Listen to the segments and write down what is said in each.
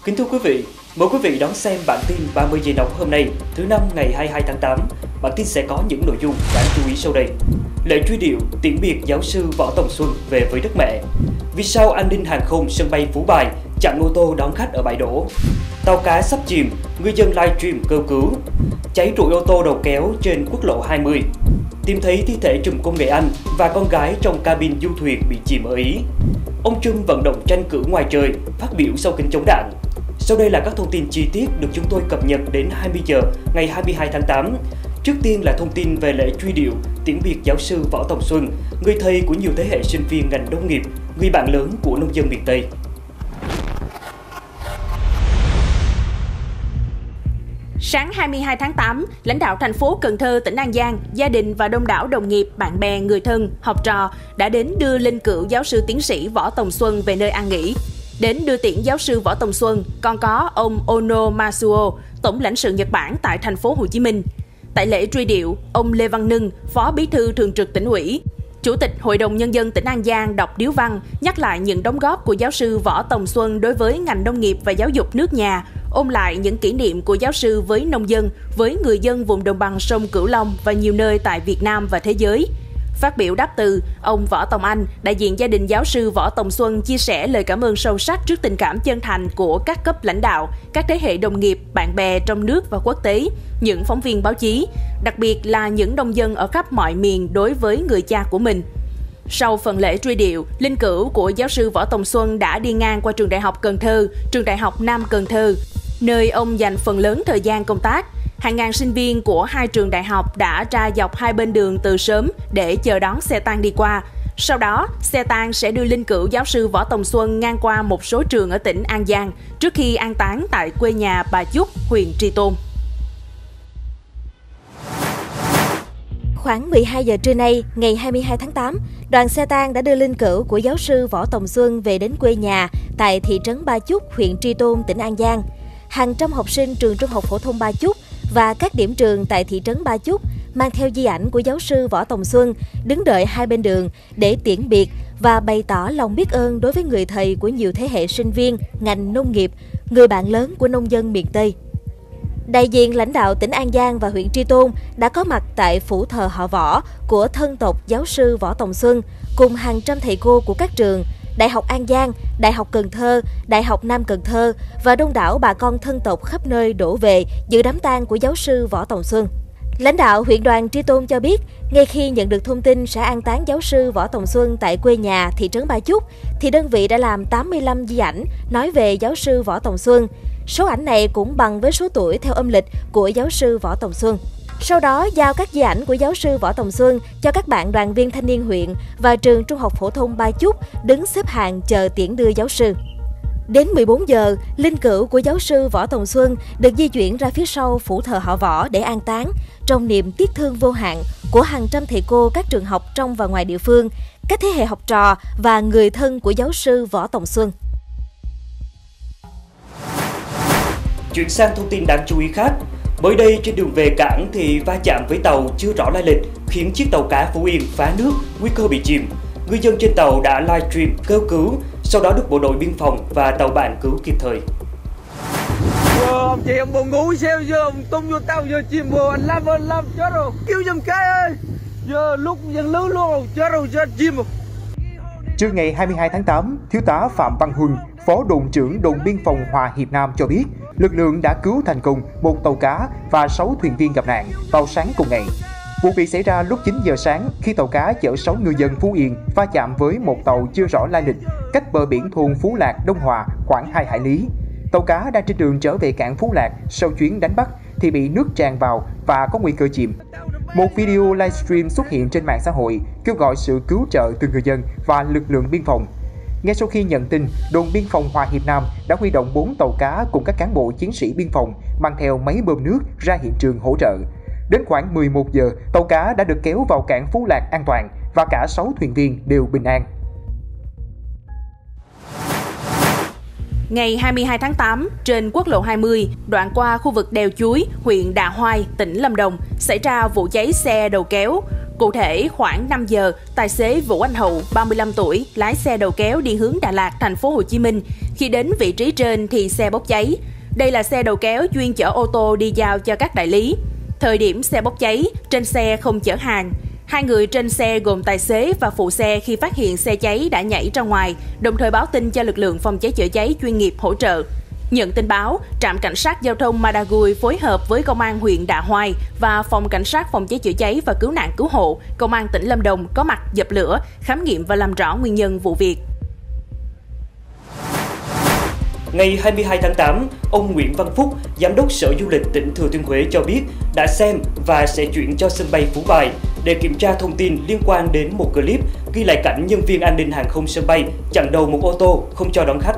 Kính thưa quý vị, mời quý vị đón xem bản tin 30 giây nóng hôm nay, thứ năm ngày 22 tháng 8. Bản tin sẽ có những nội dung đáng chú ý sau đây. Lễ truy điệu, tiễn biệt giáo sư Võ Tòng Xuân về với đất mẹ. Vì sao an ninh hàng không sân bay Phú Bài chặn ô tô đón khách ở bãi đổ? Tàu cá sắp chìm, ngư dân livestream kêu cứu. Cháy rụi ô tô đầu kéo trên quốc lộ 20. Tìm thấy thi thể trùm công Nghệ Anh và con gái trong cabin du thuyền bị chìm ở Ý. Ông Trump vận động tranh cử ngoài trời, phát biểu sau kính chống đạn. Sau đây là các thông tin chi tiết được chúng tôi cập nhật đến 20 giờ ngày 22 tháng 8. Trước tiên là thông tin về lễ truy điệu, tiễn biệt giáo sư Võ Tòng Xuân, người thầy của nhiều thế hệ sinh viên ngành nông nghiệp, người bạn lớn của nông dân miền Tây. Sáng 22 tháng 8, lãnh đạo thành phố Cần Thơ, tỉnh An Giang, gia đình và đông đảo đồng nghiệp, bạn bè, người thân, học trò đã đến đưa linh cữu giáo sư tiến sĩ Võ Tòng Xuân về nơi an nghỉ. Đến đưa tiễn giáo sư Võ Tòng Xuân còn có ông Ono Masuo, tổng lãnh sự Nhật Bản tại thành phố Hồ Chí Minh. Tại lễ truy điệu, ông Lê Văn Nưng, Phó Bí thư Thường trực Tỉnh ủy, Chủ tịch Hội đồng Nhân dân tỉnh An Giang đọc điếu văn nhắc lại những đóng góp của giáo sư Võ Tòng Xuân đối với ngành nông nghiệp và giáo dục nước nhà, ôn lại những kỷ niệm của giáo sư với nông dân, với người dân vùng đồng bằng sông Cửu Long và nhiều nơi tại Việt Nam và thế giới. Phát biểu đáp từ, ông Võ Tòng Anh, đại diện gia đình giáo sư Võ Tòng Xuân chia sẻ lời cảm ơn sâu sắc trước tình cảm chân thành của các cấp lãnh đạo, các thế hệ đồng nghiệp, bạn bè trong nước và quốc tế, những phóng viên báo chí, đặc biệt là những nông dân ở khắp mọi miền đối với người cha của mình. Sau phần lễ truy điệu, linh cữu của giáo sư Võ Tòng Xuân đã đi ngang qua trường Đại học Cần Thơ, trường Đại học Nam Cần Thơ, nơi ông dành phần lớn thời gian công tác. Hàng ngàn sinh viên của hai trường đại học đã ra dọc hai bên đường từ sớm để chờ đón xe tang đi qua. Sau đó, xe tang sẽ đưa linh cữu giáo sư Võ Tòng Xuân ngang qua một số trường ở tỉnh An Giang trước khi an táng tại quê nhà Bà Chúc, huyện Tri Tôn. Khoảng 12 giờ trưa nay, ngày 22 tháng 8, đoàn xe tang đã đưa linh cữu của giáo sư Võ Tòng Xuân về đến quê nhà tại thị trấn Ba Chúc, huyện Tri Tôn, tỉnh An Giang. Hàng trăm học sinh trường Trung học phổ thông Ba Chúc và các điểm trường tại thị trấn Ba Chúc mang theo di ảnh của giáo sư Võ Tòng Xuân đứng đợi hai bên đường để tiễn biệt và bày tỏ lòng biết ơn đối với người thầy của nhiều thế hệ sinh viên, ngành nông nghiệp, người bạn lớn của nông dân miền Tây. Đại diện lãnh đạo tỉnh An Giang và huyện Tri Tôn đã có mặt tại phủ thờ họ Võ của thân tộc giáo sư Võ Tòng Xuân cùng hàng trăm thầy cô của các trường Đại học An Giang, Đại học Cần Thơ, Đại học Nam Cần Thơ và đông đảo bà con thân tộc khắp nơi đổ về dự đám tang của giáo sư Võ Tòng Xuân. Lãnh đạo huyện đoàn Tri Tôn cho biết, ngay khi nhận được thông tin sẽ an táng giáo sư Võ Tòng Xuân tại quê nhà thị trấn Ba Chúc, thì đơn vị đã làm 85 di ảnh nói về giáo sư Võ Tòng Xuân. Số ảnh này cũng bằng với số tuổi theo âm lịch của giáo sư Võ Tòng Xuân. Sau đó, giao các di ảnh của giáo sư Võ Tòng Xuân cho các bạn đoàn viên thanh niên huyện và trường Trung học phổ thông Ba Chúc đứng xếp hàng chờ tiễn đưa giáo sư. Đến 14 giờ, linh cữu của giáo sư Võ Tòng Xuân được di chuyển ra phía sau phủ thờ họ Võ để an táng, trong niềm tiếc thương vô hạn của hàng trăm thầy cô các trường học trong và ngoài địa phương, các thế hệ học trò và người thân của giáo sư Võ Tòng Xuân. Chuyển sang thông tin đáng chú ý khác. Mới đây trên đường về cảng thì va chạm với tàu chưa rõ lai lịch khiến chiếc tàu cá Phú Yên phá nước, nguy cơ bị chìm. Ngư dân trên tàu đã livestream kêu cứu, sau đó được bộ đội biên phòng và tàu bạn cứu kịp thời. Ông chị ông buồn ngủ sao giờ ông tung vô tàu giờ chìm rồi anh làm chết rồi, cứu giùm cái ơi. Giờ lúc dân lưới luôn chết rồi chết chìm rồi. Trưa ngày 22 tháng 8, Thiếu tá Phạm Văn Huân, Phó đồn trưởng đồn biên phòng Hòa Hiệp Nam cho biết, lực lượng đã cứu thành công một tàu cá và 6 thuyền viên gặp nạn vào sáng cùng ngày. Vụ việc xảy ra lúc 9 giờ sáng khi tàu cá chở 6 ngư dân Phú Yên va chạm với một tàu chưa rõ lai lịch cách bờ biển thôn Phú Lạc, Đông Hòa khoảng 2 hải lý. Tàu cá đang trên đường trở về cảng Phú Lạc sau chuyến đánh bắt thì bị nước tràn vào và có nguy cơ chìm. Một video livestream xuất hiện trên mạng xã hội kêu gọi sự cứu trợ từ người dân và lực lượng biên phòng. Ngay sau khi nhận tin, đồn biên phòng Hòa Hiệp Nam đã huy động 4 tàu cá cùng các cán bộ chiến sĩ biên phòng mang theo máy bơm nước ra hiện trường hỗ trợ. Đến khoảng 11 giờ, tàu cá đã được kéo vào cảng Phú Lạc an toàn và cả 6 thuyền viên đều bình an. Ngày 22 tháng 8, trên quốc lộ 20, đoạn qua khu vực Đèo Chuối, huyện Đạ Hoai, tỉnh Lâm Đồng, xảy ra vụ cháy xe đầu kéo. Cụ thể, khoảng 5 giờ, tài xế Vũ Anh Hậu, 35 tuổi, lái xe đầu kéo đi hướng Đà Lạt, thành phố Hồ Chí Minh, Khi đến vị trí trên thì xe bốc cháy. Đây là xe đầu kéo chuyên chở ô tô đi giao cho các đại lý. Thời điểm xe bốc cháy, trên xe không chở hàng. 2 người trên xe gồm tài xế và phụ xe khi phát hiện xe cháy đã nhảy ra ngoài, đồng thời báo tin cho lực lượng phòng cháy chữa cháy chuyên nghiệp hỗ trợ. Nhận tin báo, trạm cảnh sát giao thông Madagui phối hợp với công an huyện Đạ Hoai và phòng cảnh sát phòng cháy chữa cháy và cứu nạn cứu hộ, công an tỉnh Lâm Đồng có mặt dập lửa, khám nghiệm và làm rõ nguyên nhân vụ việc. Ngày 22 tháng 8, ông Nguyễn Văn Phúc, Giám đốc Sở Du lịch tỉnh Thừa Thiên Huế cho biết đã xem và sẽ chuyển cho sân bay Phú Bài để kiểm tra thông tin liên quan đến một clip ghi lại cảnh nhân viên an ninh hàng không sân bay chặn đầu một ô tô không cho đón khách.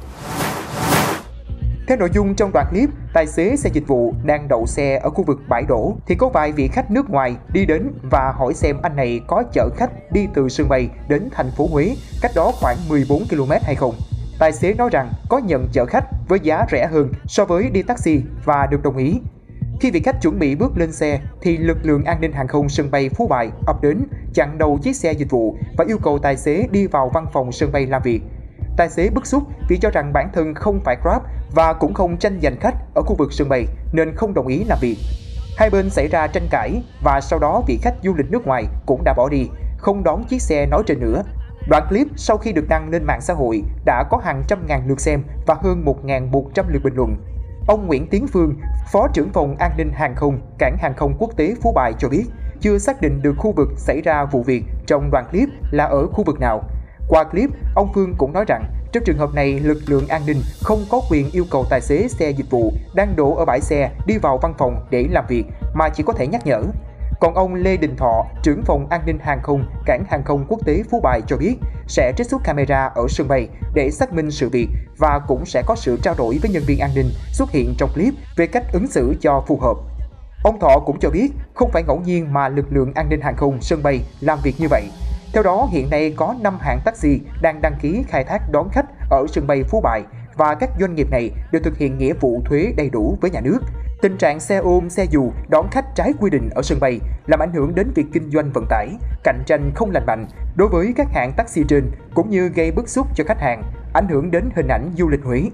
Theo nội dung trong đoạn clip, tài xế xe dịch vụ đang đậu xe ở khu vực bãi đổ thì có vài vị khách nước ngoài đi đến và hỏi xem anh này có chở khách đi từ sân bay đến thành phố Huế, cách đó khoảng 14 km hay không. Tài xế nói rằng có nhận chở khách với giá rẻ hơn so với đi taxi và được đồng ý. Khi vị khách chuẩn bị bước lên xe thì lực lượng an ninh hàng không sân bay Phú Bài ập đến chặn đầu chiếc xe dịch vụ và yêu cầu tài xế đi vào văn phòng sân bay làm việc. Tài xế bức xúc vì cho rằng bản thân không phải Grab và cũng không tranh giành khách ở khu vực sân bay nên không đồng ý làm việc. Hai bên xảy ra tranh cãi và sau đó vị khách du lịch nước ngoài cũng đã bỏ đi, không đón chiếc xe nói trên nữa. Đoạn clip sau khi được đăng lên mạng xã hội đã có hàng trăm ngàn lượt xem và hơn 1.100 lượt bình luận. Ông Nguyễn Tiến Phương, Phó trưởng phòng an ninh hàng không, cảng hàng không quốc tế Phú Bài cho biết chưa xác định được khu vực xảy ra vụ việc trong đoạn clip là ở khu vực nào. Qua clip, ông Phương cũng nói rằng trong trường hợp này lực lượng an ninh không có quyền yêu cầu tài xế xe dịch vụ đang đổ ở bãi xe đi vào văn phòng để làm việc mà chỉ có thể nhắc nhở. Còn ông Lê Đình Thọ, trưởng phòng an ninh hàng không, cảng hàng không quốc tế Phú Bài cho biết sẽ trích xuất camera ở sân bay để xác minh sự việc và cũng sẽ có sự trao đổi với nhân viên an ninh xuất hiện trong clip về cách ứng xử cho phù hợp. Ông Thọ cũng cho biết không phải ngẫu nhiên mà lực lượng an ninh hàng không sân bay làm việc như vậy. Theo đó, hiện nay có 5 hãng taxi đang đăng ký khai thác đón khách ở sân bay Phú Bài và các doanh nghiệp này đều thực hiện nghĩa vụ thuế đầy đủ với nhà nước. Tình trạng xe ôm, xe dù đón khách trái quy định ở sân bay làm ảnh hưởng đến việc kinh doanh vận tải, cạnh tranh không lành mạnh đối với các hãng taxi trên cũng như gây bức xúc cho khách hàng, ảnh hưởng đến hình ảnh du lịch Huế.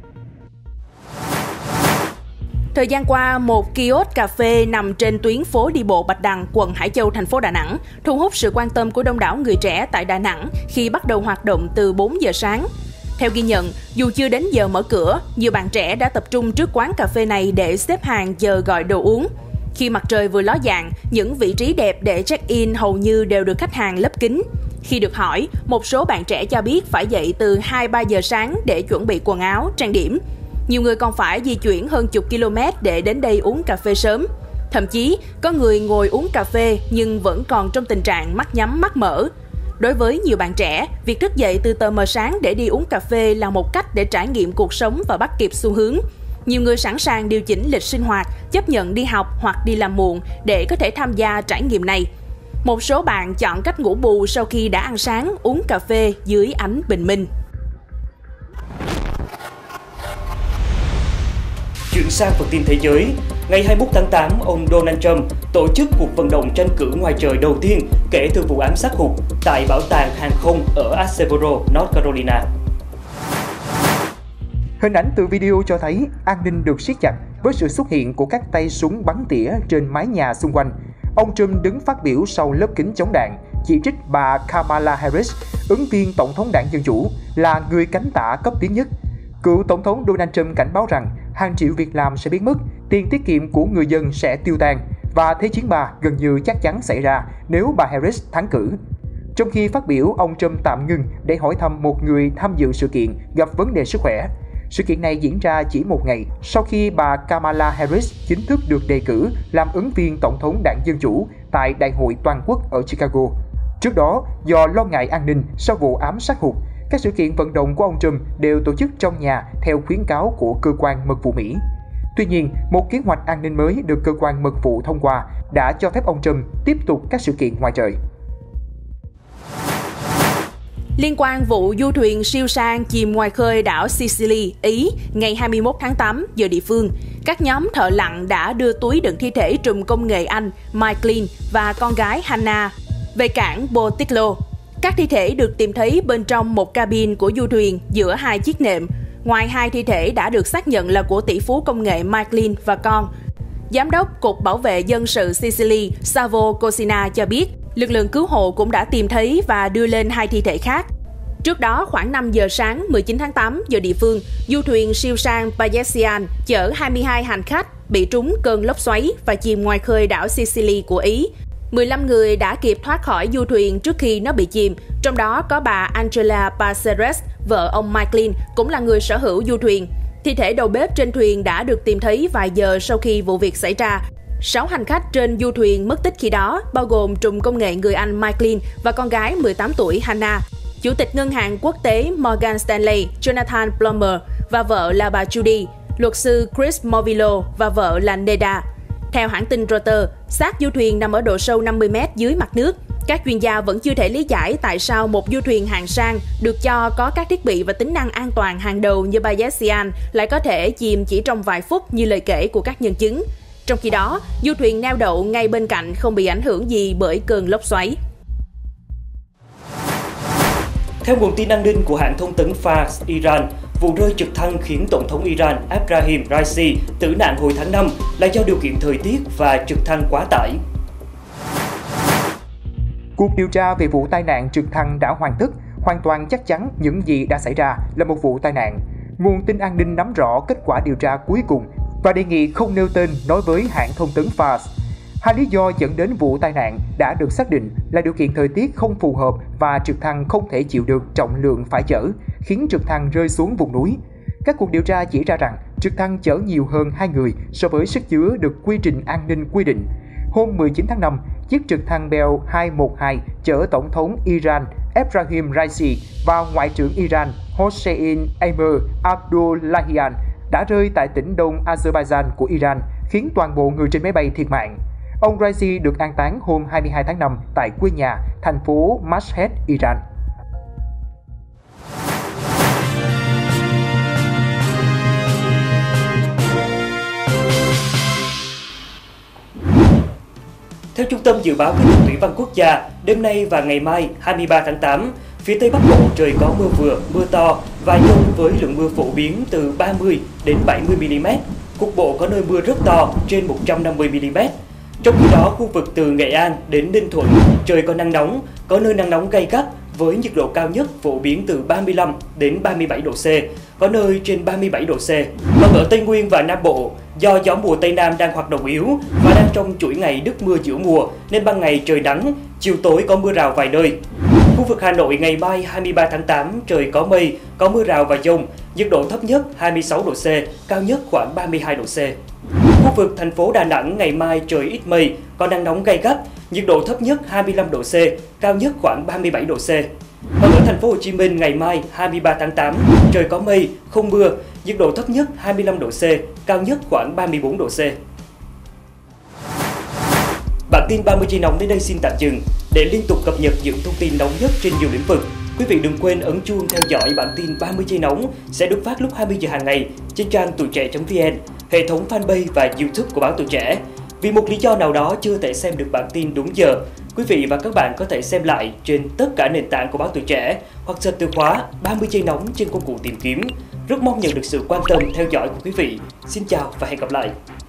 Thời gian qua, một kiosk cà phê nằm trên tuyến phố đi bộ Bạch Đằng, quận Hải Châu, thành phố Đà Nẵng, thu hút sự quan tâm của đông đảo người trẻ tại Đà Nẵng khi bắt đầu hoạt động từ 4 giờ sáng. Theo ghi nhận, dù chưa đến giờ mở cửa, nhiều bạn trẻ đã tập trung trước quán cà phê này để xếp hàng chờ gọi đồ uống. Khi mặt trời vừa ló dạng, những vị trí đẹp để check-in hầu như đều được khách hàng lấp kín. Khi được hỏi, một số bạn trẻ cho biết phải dậy từ 2-3 giờ sáng để chuẩn bị quần áo, trang điểm. Nhiều người còn phải di chuyển hơn chục km để đến đây uống cà phê sớm. Thậm chí, có người ngồi uống cà phê nhưng vẫn còn trong tình trạng mắt nhắm mắt mở. Đối với nhiều bạn trẻ, việc thức dậy từ tờ mờ sáng để đi uống cà phê là một cách để trải nghiệm cuộc sống và bắt kịp xu hướng. Nhiều người sẵn sàng điều chỉnh lịch sinh hoạt, chấp nhận đi học hoặc đi làm muộn để có thể tham gia trải nghiệm này. Một số bạn chọn cách ngủ bù sau khi đã ăn sáng, uống cà phê dưới ánh bình minh. Chuyển sang phần tin thế giới, ngày 21 tháng 8, ông Donald Trump tổ chức cuộc vận động tranh cử ngoài trời đầu tiên kể từ vụ ám sát hụt tại bảo tàng hàng không ở Asheboro, North Carolina. Hình ảnh từ video cho thấy an ninh được siết chặt với sự xuất hiện của các tay súng bắn tỉa trên mái nhà xung quanh. Ông Trump đứng phát biểu sau lớp kính chống đạn, chỉ trích bà Kamala Harris, ứng viên Tổng thống Đảng Dân Chủ, là người cánh tả cấp tiến nhất. Cựu Tổng thống Donald Trump cảnh báo rằng hàng triệu việc làm sẽ biến mất, tiền tiết kiệm của người dân sẽ tiêu tan và Thế chiến 3 gần như chắc chắn xảy ra nếu bà Harris thắng cử. Trong khi phát biểu, ông Trump tạm ngưng để hỏi thăm một người tham dự sự kiện gặp vấn đề sức khỏe. Sự kiện này diễn ra chỉ một ngày sau khi bà Kamala Harris chính thức được đề cử làm ứng viên Tổng thống Đảng Dân Chủ tại Đại hội Toàn quốc ở Chicago. Trước đó, do lo ngại an ninh sau vụ ám sát hụt, các sự kiện vận động của ông Trump đều tổ chức trong nhà theo khuyến cáo của cơ quan mật vụ Mỹ. Tuy nhiên, một kế hoạch an ninh mới được cơ quan mật vụ thông qua đã cho phép ông Trump tiếp tục các sự kiện ngoài trời. Liên quan vụ du thuyền siêu sang chìm ngoài khơi đảo Sicily, Ý, ngày 21 tháng 8 giờ địa phương, các nhóm thợ lặn đã đưa túi đựng thi thể trùm công nghệ Anh Mike Clean và con gái Hannah về cảng Boticlo. Các thi thể được tìm thấy bên trong một cabin của du thuyền giữa hai chiếc nệm. Ngoài hai thi thể đã được xác nhận là của tỷ phú công nghệ Michelin và con. Giám đốc Cục Bảo vệ Dân sự Sicily Salvo Cosina cho biết, lực lượng cứu hộ cũng đã tìm thấy và đưa lên hai thi thể khác. Trước đó, khoảng 5 giờ sáng 19 tháng 8 giờ địa phương, du thuyền siêu sang Bayesian chở 22 hành khách bị trúng cơn lốc xoáy và chìm ngoài khơi đảo Sicily của Ý. 15 người đã kịp thoát khỏi du thuyền trước khi nó bị chìm, trong đó có bà Angela Paceres, vợ ông Michelin, cũng là người sở hữu du thuyền. Thi thể đầu bếp trên thuyền đã được tìm thấy vài giờ sau khi vụ việc xảy ra. 6 hành khách trên du thuyền mất tích khi đó, bao gồm trùm công nghệ người Anh Michelin và con gái 18 tuổi Hannah. Chủ tịch ngân hàng quốc tế Morgan Stanley Jonathan Plummer và vợ là bà Judy, luật sư Chris Movillo và vợ là Neda. Theo hãng tin Reuters, xác du thuyền nằm ở độ sâu 50 m dưới mặt nước. Các chuyên gia vẫn chưa thể lý giải tại sao một du thuyền hạng sang được cho có các thiết bị và tính năng an toàn hàng đầu như Bayesian lại có thể chìm chỉ trong vài phút như lời kể của các nhân chứng. Trong khi đó, du thuyền neo đậu ngay bên cạnh không bị ảnh hưởng gì bởi cơn lốc xoáy. Theo nguồn tin an ninh của hãng thông tấn Fars Iran, vụ rơi trực thăng khiến Tổng thống Iran Ebrahim Raisi tử nạn hồi tháng 5 là do điều kiện thời tiết và trực thăng quá tải. Cuộc điều tra về vụ tai nạn trực thăng đã hoàn tất, hoàn toàn chắc chắn những gì đã xảy ra là một vụ tai nạn. Nguồn tin an ninh nắm rõ kết quả điều tra cuối cùng và đề nghị không nêu tên nói với hãng thông tấn Fars. Hai lý do dẫn đến vụ tai nạn đã được xác định là điều kiện thời tiết không phù hợp và trực thăng không thể chịu được trọng lượng phải chở, khiến trực thăng rơi xuống vùng núi. Các cuộc điều tra chỉ ra rằng trực thăng chở nhiều hơn 2 người so với sức chứa được quy trình an ninh quy định. Hôm 19 tháng 5, chiếc trực thăng Bell 212 chở Tổng thống Iran Ebrahim Raisi và Ngoại trưởng Iran Hossein Amir Abdullahian đã rơi tại tỉnh đông Azerbaijan của Iran, khiến toàn bộ người trên máy bay thiệt mạng. Ông Raisi được an táng hôm 22 tháng 5 tại quê nhà, thành phố Mashhad, Iran. Theo Trung tâm Dự báo Khí tượng Thủy văn Quốc gia, đêm nay và ngày mai 23 tháng 8, phía Tây Bắc Bộ trời có mưa vừa, mưa to và dông với lượng mưa phổ biến từ 30 đến 70 mm. Cục bộ có nơi mưa rất to trên 150 mm. Trong khi đó, khu vực từ Nghệ An đến Ninh Thuận trời có nắng nóng, có nơi nắng nóng gay gắt với nhiệt độ cao nhất phổ biến từ 35 đến 37 độ C, có nơi trên 37 độ C. Còn ở Tây Nguyên và Nam Bộ, do gió mùa Tây Nam đang hoạt động yếu và đang trong chuỗi ngày đứt mưa giữa mùa nên ban ngày trời nắng, chiều tối có mưa rào vài nơi. Khu vực Hà Nội ngày mai 23 tháng 8 trời có mây, có mưa rào và dông, nhiệt độ thấp nhất 26 độ C, cao nhất khoảng 32 độ C. Khu vực thành phố Đà Nẵng ngày mai trời ít mây, có nắng nóng gay gắt, nhiệt độ thấp nhất 25 độ C, cao nhất khoảng 37 độ C. Còn ở thành phố Hồ Chí Minh ngày mai 23 tháng 8 trời có mây, không mưa, nhiệt độ thấp nhất 25 độ C, cao nhất khoảng 34 độ C. Bản tin 30 giây nóng đến đây xin tạm dừng. Để liên tục cập nhật những thông tin nóng nhất trên nhiều lĩnh vực, quý vị đừng quên ấn chuông theo dõi bản tin 30 giây nóng sẽ được phát lúc 20 giờ hàng ngày trên trang tuổi trẻ.vn, hệ thống fanpage và YouTube của báo Tuổi Trẻ. Vì một lý do nào đó chưa thể xem được bản tin đúng giờ, quý vị và các bạn có thể xem lại trên tất cả nền tảng của báo Tuổi Trẻ hoặc search từ khóa 30 giây nóng trên công cụ tìm kiếm. Rất mong nhận được sự quan tâm theo dõi của quý vị. Xin chào và hẹn gặp lại.